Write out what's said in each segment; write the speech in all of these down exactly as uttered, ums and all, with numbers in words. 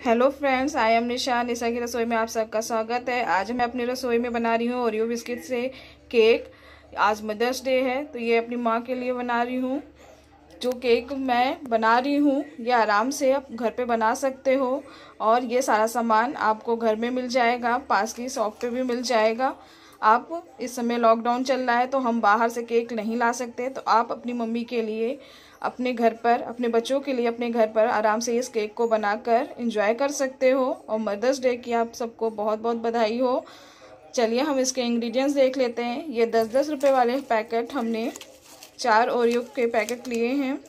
Hello friends, I am Nisha. Nisha की रसोई में आप सबका स्वागत है। आज मैं अपनी रसोई में बना रही हूँ ओरियो बिस्किट से केक। आज मदर्स डे है तो ये अपनी माँ के लिए बना रही हूँ। जो केक मैं बना रही हूँ ये आराम से आप घर पे बना सकते हो और ये सारा सामान आपको घर में मिल जाएगा, पास की शॉप पे भी मिल जाएगा। आप इस समय लॉकडाउन चल रहा है तो हम बाहर से केक नहीं ला सकते, तो आप अपनी मम्मी के लिए, अपने घर पर, अपने बच्चों के लिए अपने घर पर आराम से इस केक को बनाकर एंजॉय कर सकते हो। और मदर्स डे की आप सबको बहुत बहुत बधाई हो। चलिए हम इसके इंग्रेडिएंट्स देख लेते हैं। ये दस दस रुपये वाले पैकेट हमने चार ओरियो के पैकेट लिए हैं।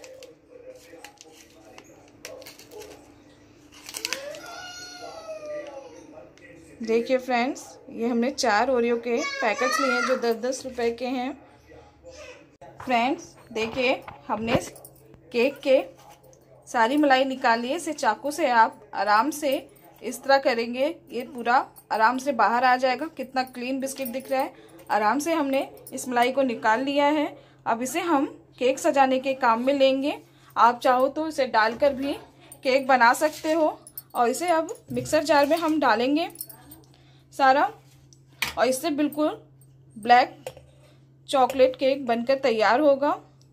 देखिए फ्रेंड्स, ये हमने चार ओरियो के पैकेट्स लिए हैं जो दस दस रुपए के हैं। फ्रेंड्स देखिए, हमने केक के सारी मलाई निकाली है। इसे चाकू से आप आराम से इस तरह करेंगे, ये पूरा आराम से बाहर आ जाएगा। कितना क्लीन बिस्किट दिख रहा है। आराम से हमने इस मलाई को निकाल लिया है। अब इसे हम केक सजाने के काम में लेंगे। आप चाहो तो इसे डालकर भी केक बना सकते हो। और इसे अब मिक्सर जार में हम डालेंगे सारा, और इससे बिल्कुल ब्लैक चॉकलेट केक बनकर तैयार होगा।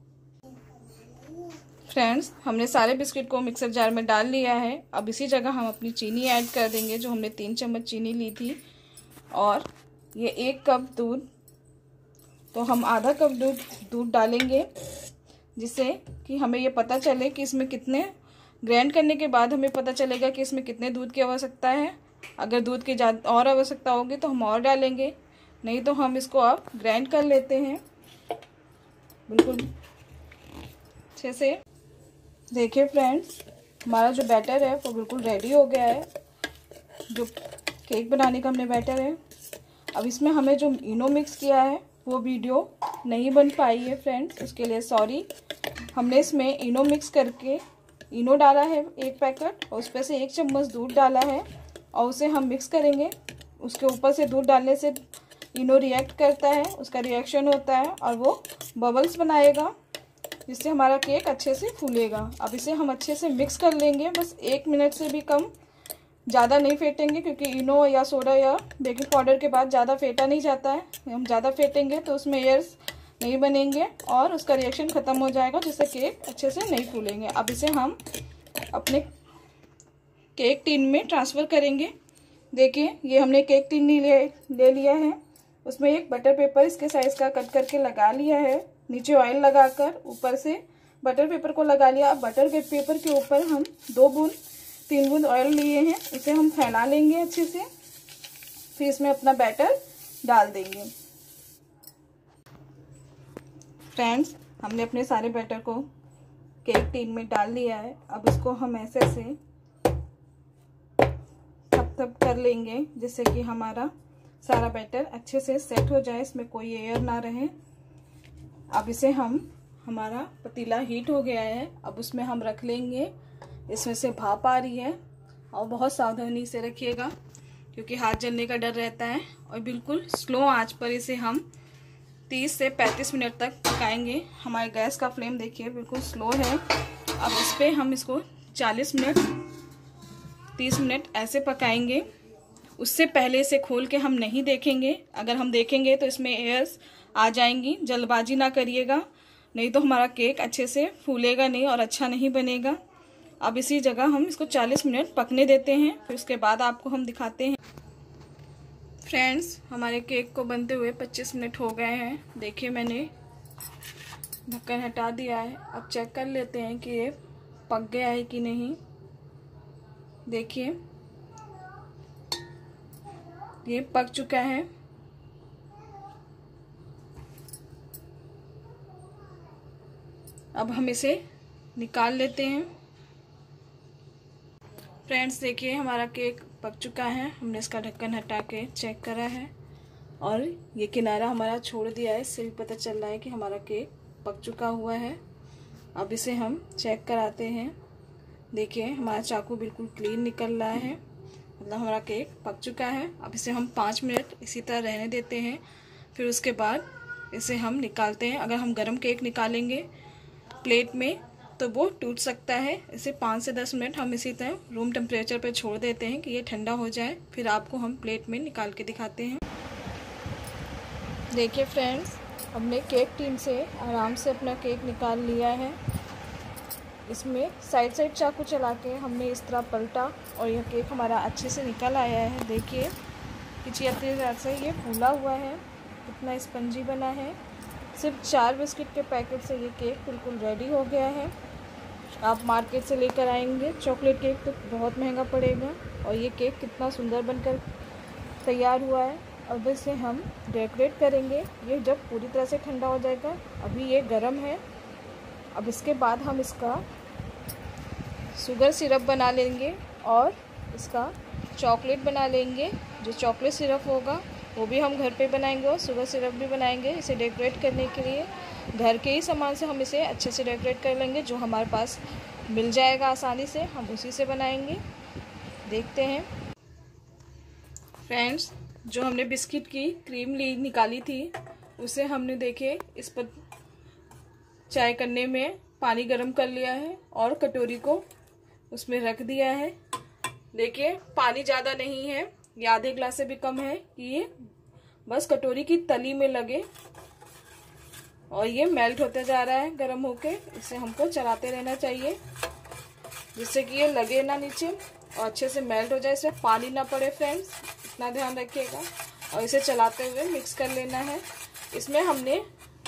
फ्रेंड्स, हमने सारे बिस्किट को मिक्सर जार में डाल लिया है। अब इसी जगह हम अपनी चीनी ऐड कर देंगे, जो हमने तीन चम्मच चीनी ली थी। और ये एक कप दूध, तो हम आधा कप दूध दूध डालेंगे, जिससे कि हमें ये पता चले कि इसमें कितने, ग्राइंड करने के बाद हमें पता चलेगा कि इसमें कितने दूध की आवश्यकता है। अगर दूध की ज़्यादा और आवश्यकता होगी तो हम और डालेंगे, नहीं तो हम इसको अब ग्राइंड कर लेते हैं बिल्कुल अच्छे से। देखिए फ्रेंड्स, हमारा जो बैटर है वो बिल्कुल रेडी हो गया है। जो केक बनाने का हमने बैटर है, अब इसमें हमें जो इनो मिक्स किया है वो वीडियो नहीं बन पाई है फ्रेंड्स, उसके लिए सॉरी। हमने इसमें इनो मिक्स करके इनो डाला है एक पैकेट, और उस पर से एक चम्मच दूध डाला है और उसे हम मिक्स करेंगे। उसके ऊपर से दूध डालने से इनो रिएक्ट करता है, उसका रिएक्शन होता है और वो बबल्स बनाएगा, जिससे हमारा केक अच्छे से फूलेगा। अब इसे हम अच्छे से मिक्स कर लेंगे, बस एक मिनट से भी कम। ज़्यादा नहीं फेंटेंगे क्योंकि इनो या सोडा या बेकिंग पाउडर के बाद ज़्यादा फेंटा नहीं जाता है। हम ज़्यादा फेंटेंगे तो उसमें एयर्स नहीं बनेंगे और उसका रिएक्शन ख़त्म हो जाएगा, जिससे केक अच्छे से नहीं फूलेंगे। अब इसे हम अपने केक टिन में ट्रांसफ़र करेंगे। देखिए, ये हमने केक टिन ले ले लिया है। उसमें एक बटर पेपर इसके साइज़ का कट करके लगा लिया है। नीचे ऑयल लगाकर ऊपर से बटर पेपर को लगा लिया। अब बटर के पेपर के ऊपर हम दो बूंद तीन बूंद ऑयल लिए हैं, इसे हम फैला लेंगे अच्छे से। फिर इसमें अपना बैटर डाल देंगे। फ्रेंड्स, हमने अपने सारे बैटर को केक टिन में डाल लिया है। अब इसको हम ऐसे से थप थप कर लेंगे, जिससे कि हमारा सारा बैटर अच्छे से सेट हो जाए, इसमें कोई एयर ना रहे। अब इसे हम, हमारा पतीला हीट हो गया है, अब उसमें हम रख लेंगे। इसमें से भाप आ रही है और बहुत सावधानी से रखिएगा क्योंकि हाथ जलने का डर रहता है। और बिल्कुल स्लो आंच पर इसे हम तीस से पैंतीस मिनट तक पकाएंगे। हमारे गैस का फ्लेम देखिए बिल्कुल स्लो है। अब इस पर हम इसको चालीस मिनट तीस मिनट ऐसे पकाएंगे। उससे पहले इसे खोल के हम नहीं देखेंगे। अगर हम देखेंगे तो इसमें एयर्स आ जाएंगी। जल्दबाजी ना करिएगा, नहीं तो हमारा केक अच्छे से फूलेगा नहीं और अच्छा नहीं बनेगा। अब इसी जगह हम इसको चालीस मिनट पकने देते हैं, फिर उसके बाद आपको हम दिखाते हैं। फ्रेंड्स, हमारे केक को बनते हुए पच्चीस मिनट हो गए हैं। देखिए, मैंने ढक्कन हटा दिया है। अब चेक कर लेते हैं कि ये पक गया है कि नहीं। देखिए, ये पक चुका है। अब हम इसे निकाल लेते हैं। फ्रेंड्स देखिए, हमारा केक पक चुका है। हमने इसका ढक्कन हटा के चेक करा है और ये किनारा हमारा छोड़ दिया है। इससे भी पता चल रहा है कि हमारा केक पक चुका हुआ है। अब इसे हम चेक कराते हैं। देखिए, हमारा चाकू बिल्कुल क्लीन निकल रहा है, मतलब हमारा केक पक चुका है। अब इसे हम पाँच मिनट इसी तरह रहने देते हैं, फिर उसके बाद इसे हम निकालते हैं। अगर हम गरम केक निकालेंगे प्लेट में तो वो टूट सकता है। इसे पाँच से दस मिनट हम इसी तरह रूम टेम्परेचर पर छोड़ देते हैं कि ये ठंडा हो जाए, फिर आपको हम प्लेट में निकाल के दिखाते हैं। देखिए फ्रेंड्स, हमने केक टीन से आराम से अपना केक निकाल लिया है। इसमें साइड साइड चाकू चला के हमने इस तरह पलटा और यह केक हमारा अच्छे से निकल आया है। देखिए किसी अच्छी तरह से ये फूला हुआ है, कितना स्पंजी बना है। सिर्फ चार बिस्किट के पैकेट से ये केक बिल्कुल रेडी हो गया है। आप मार्केट से लेकर आएंगे चॉकलेट केक तो बहुत महंगा पड़ेगा, और ये केक कितना सुंदर बनकर तैयार हुआ है। अब इसे हम डेकोरेट करेंगे। ये जब पूरी तरह से ठंडा हो जाएगा, अभी ये गर्म है। अब इसके बाद हम इसका शुगर सिरप बना लेंगे और इसका चॉकलेट बना लेंगे। जो चॉकलेट सिरप होगा वो भी हम घर पे बनाएंगे और शुगर सिरप भी बनाएंगे। इसे डेकोरेट करने के लिए घर के ही सामान से हम इसे अच्छे से डेकोरेट कर लेंगे। जो हमारे पास मिल जाएगा आसानी से, हम उसी से बनाएंगे। देखते हैं फ्रेंड्स, जो हमने बिस्किट की क्रीम ली निकाली थी, उसे हमने देखे इस पर चाय करने में पानी गर्म कर लिया है और कटोरी को उसमें रख दिया है। देखिए पानी ज़्यादा नहीं है, ये आधे ग्लास से भी कम है कि ये बस कटोरी की तली में लगे, और ये मेल्ट होता जा रहा है गर्म होके। इसे हमको चलाते रहना चाहिए जिससे कि ये लगे ना नीचे और अच्छे से मेल्ट हो जाए, इसमें पानी ना पड़े फ्रेंड्स, इतना ध्यान रखिएगा। और इसे चलाते हुए मिक्स कर लेना है। इसमें हमने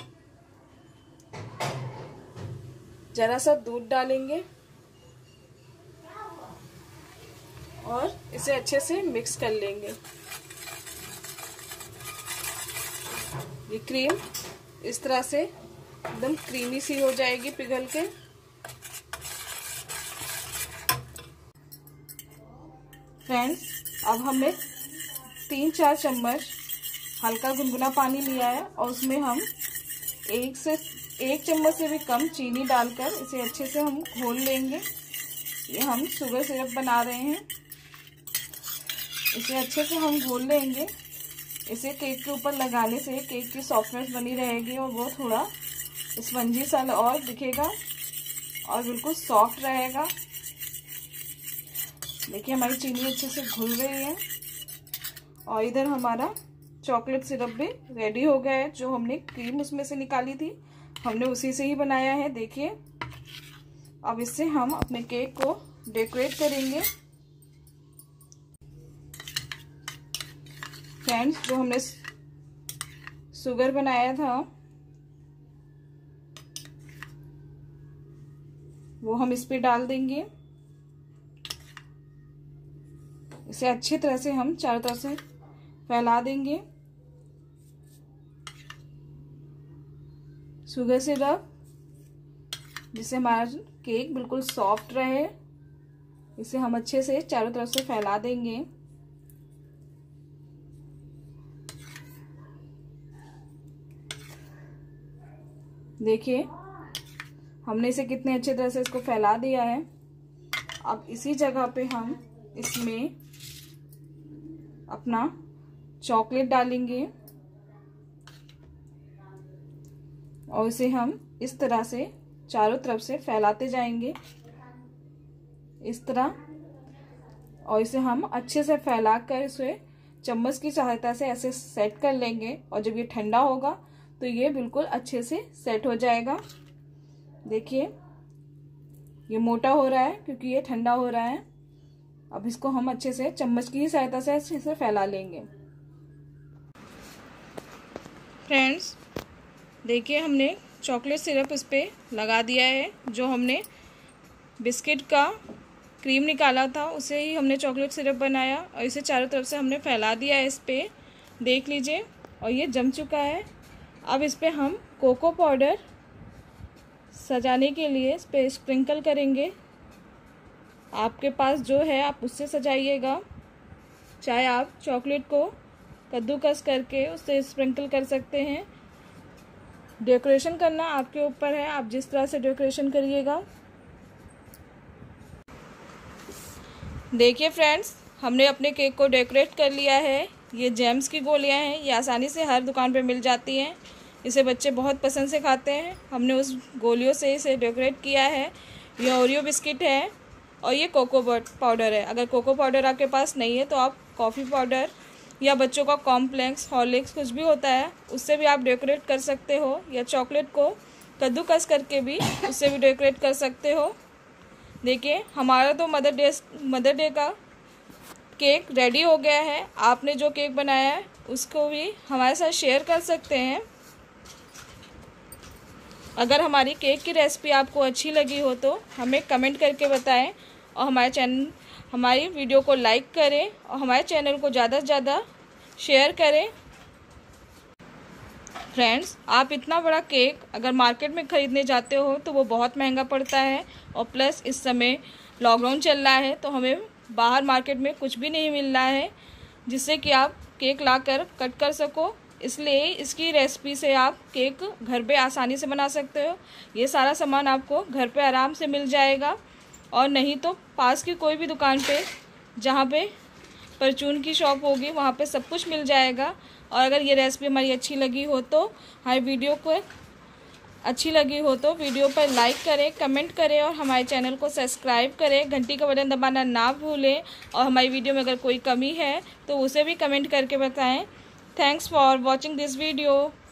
जरा सा दूध डालेंगे और इसे अच्छे से मिक्स कर लेंगे। ये क्रीम इस तरह से एकदम क्रीमी सी हो जाएगी पिघल के। फ्रेंड्स, अब हमने तीन चार चम्मच हल्का गुनगुना पानी लिया है और उसमें हम एक से एक चम्मच से भी कम चीनी डालकर इसे अच्छे से हम घोल लेंगे। ये हम शुगर सिरप बना रहे हैं, इसे अच्छे से हम घोल लेंगे। इसे केक के ऊपर लगाने से केक की सॉफ्टनेस बनी रहेगी और वो थोड़ा स्पंजी सा और दिखेगा और बिल्कुल सॉफ्ट रहेगा। देखिए हमारी चीनी अच्छे से घुल रही है और इधर हमारा चॉकलेट सिरप भी रेडी हो गया है। जो हमने क्रीम उसमें से निकाली थी, हमने उसी से ही बनाया है। देखिए अब इससे हम अपने केक को डेकोरेट करेंगे। फ्रेंड्स, जो हमने शुगर बनाया था वो हम इस पे डाल देंगे। इसे अच्छी तरह से हम चारों तरफ से फैला देंगे। शुगर सिरप जिससे हमारा केक बिल्कुल सॉफ्ट रहे, इसे हम अच्छे से चारों तरफ से फैला देंगे। देखिए हमने इसे कितने अच्छे तरह से इसको फैला दिया है। अब इसी जगह पे हम इसमें अपना चॉकलेट डालेंगे और इसे हम इस तरह से चारों तरफ से फैलाते जाएंगे इस तरह, और इसे हम अच्छे से फैलाकर इसे चम्मच की सहायता से ऐसे सेट कर लेंगे। और जब ये ठंडा होगा तो ये बिल्कुल अच्छे से सेट हो जाएगा। देखिए ये मोटा हो रहा है क्योंकि ये ठंडा हो रहा है। अब इसको हम अच्छे से चम्मच की सहायता से अच्छे से फैला लेंगे। फ्रेंड्स, देखिए हमने चॉकलेट सिरप इस पे लगा दिया है। जो हमने बिस्किट का क्रीम निकाला था उसे ही हमने चॉकलेट सिरप बनाया और इसे चारों तरफ से हमने फैला दिया है इस पे। देख लीजिए और ये जम चुका है। अब इस पे हम कोको पाउडर सजाने के लिए इस पे स्प्रिंकल करेंगे। आपके पास जो है आप उससे सजाइएगा, चाहे आप चॉकलेट को कद्दूकस करके उससे स्प्रिंकल कर सकते हैं। डेकोरेशन करना आपके ऊपर है, आप जिस तरह से डेकोरेशन करिएगा। देखिए फ्रेंड्स, हमने अपने केक को डेकोरेट कर लिया है। ये जेम्स की गोलियां हैं, ये आसानी से हर दुकान पे मिल जाती हैं। इसे बच्चे बहुत पसंद से खाते हैं। हमने उस गोलियों से इसे डेकोरेट किया है। ये ओरियो बिस्किट है और ये कोको पाउडर है। अगर कोको पाउडर आपके पास नहीं है तो आप कॉफ़ी पाउडर या बच्चों का कॉम्प्लेक्स, हॉर्लिक्स कुछ भी होता है उससे भी आप डेकोरेट कर सकते हो, या चॉकलेट को कद्दूकस करके भी उससे भी डेकोरेट कर सकते हो। देखिए हमारा तो मदर डे मदर डे का केक रेडी हो गया है। आपने जो केक बनाया है उसको भी हमारे साथ शेयर कर सकते हैं। अगर हमारी केक की रेसिपी आपको अच्छी लगी हो तो हमें कमेंट करके बताएं और हमारे चैनल हमारी वीडियो को लाइक करें और हमारे चैनल को ज़्यादा से ज़्यादा शेयर करें। फ्रेंड्स, आप इतना बड़ा केक अगर मार्केट में ख़रीदने जाते हो तो वो बहुत महंगा पड़ता है, और प्लस इस समय लॉकडाउन चल रहा है तो हमें बाहर मार्केट में कुछ भी नहीं मिल रहा है जिससे कि आप केक लाकर कट कर सको। इसलिए इसकी रेसिपी से आप केक घर पे आसानी से बना सकते हो। ये सारा सामान आपको घर पे आराम से मिल जाएगा, और नहीं तो पास की कोई भी दुकान पे जहाँ पे परचून की शॉप होगी वहाँ पे सब कुछ मिल जाएगा। और अगर ये रेसिपी हमारी अच्छी लगी हो तो हमारी वीडियो को अच्छी लगी हो तो वीडियो पर लाइक करें, कमेंट करें और हमारे चैनल को सब्सक्राइब करें। घंटी का बटन दबाना ना भूलें, और हमारी वीडियो में अगर कोई कमी है तो उसे भी कमेंट करके बताएं। Thanks for watching this video.